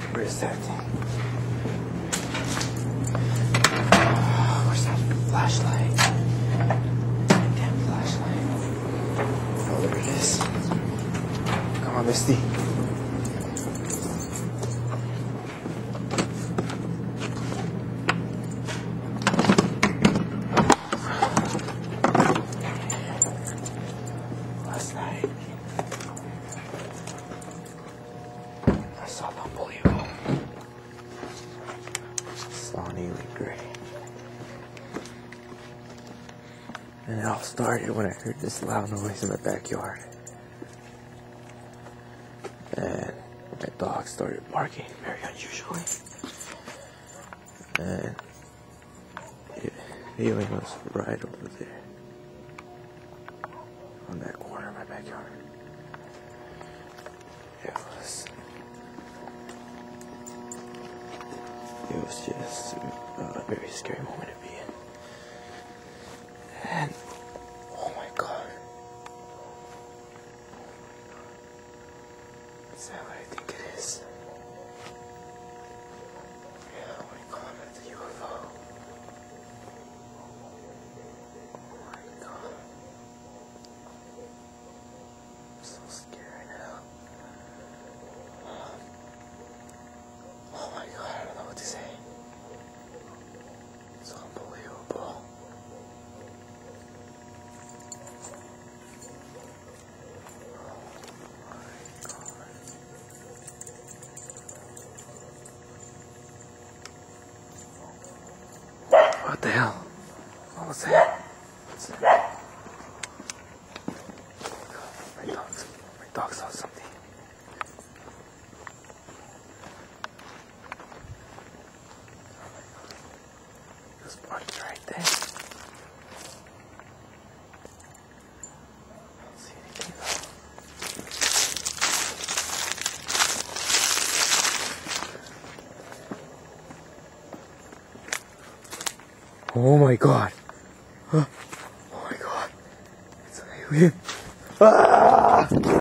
Where's that thing? Where's that flashlight? Damn flashlight. Oh, there it is. Come on, Misty. Last night, I saw the unbelievable. Saw an alien gray. And it all started when I heard this loud noise in the backyard. And my dog started barking very unusually. And the alien was right over there. On that corner of my backyard. It was just a very scary moment to be in. And oh my god. Is that what I think it is? Yeah, oh my god, that's a UFO. Oh my god. I'm so scared now. Oh my god, I don't know what to say. It's unbelievable. What the hell? What was that? What's that? My dog saw something. He was barking right there. I don't see anything though. Oh my god. Oh my god. It's an alien. Ah!